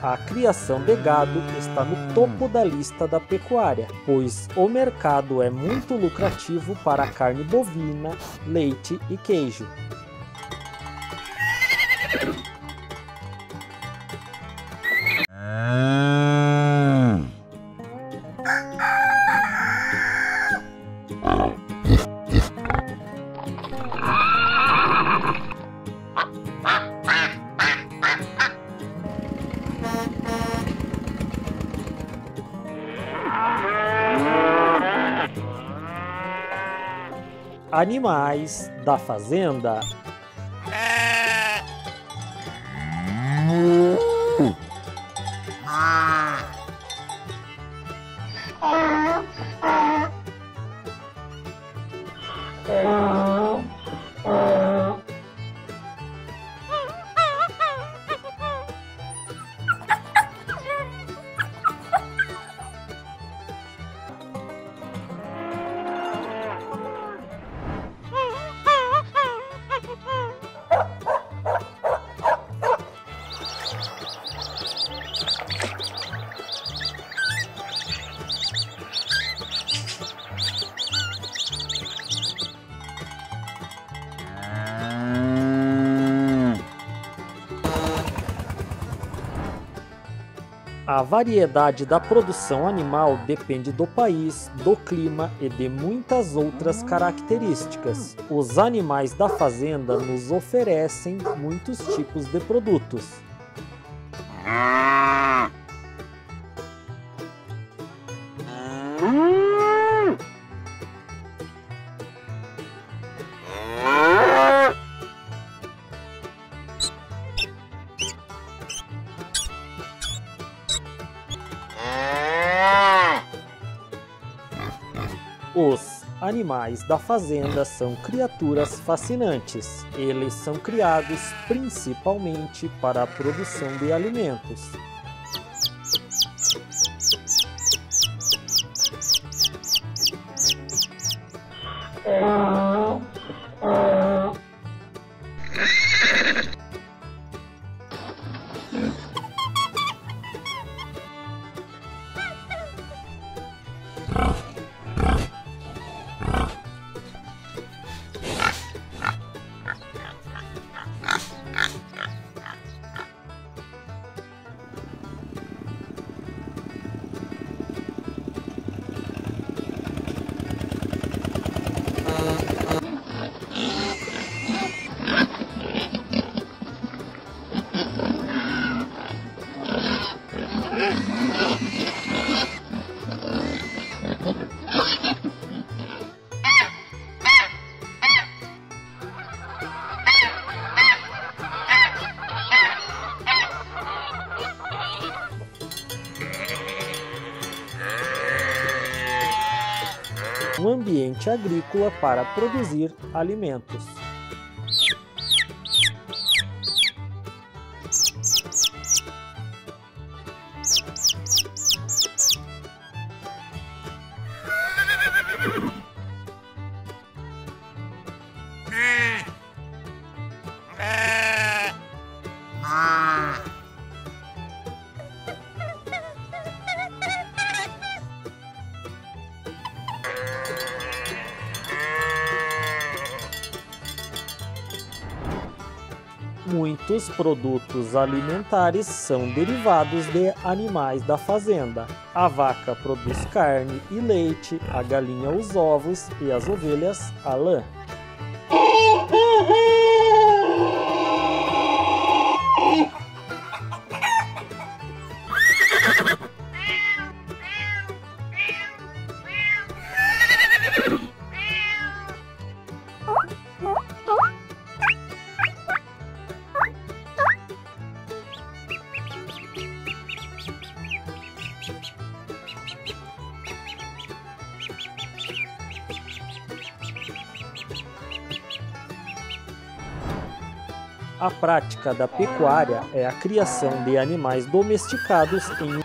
A criação de gado está no topo da lista da pecuária, pois o mercado é muito lucrativo para a carne bovina, leite e queijo. Animais da fazenda. A variedade da produção animal depende do país, do clima e de muitas outras características. Os animais da fazenda nos oferecem muitos tipos de produtos. Os animais da fazenda são criaturas fascinantes. Eles são criados principalmente para a produção de alimentos. Um ambiente agrícola para produzir alimentos. Muitos produtos alimentares são derivados de animais da fazenda. A vaca produz carne e leite, a galinha os ovos e as ovelhas a lã. A prática da pecuária é a criação de animais domesticados em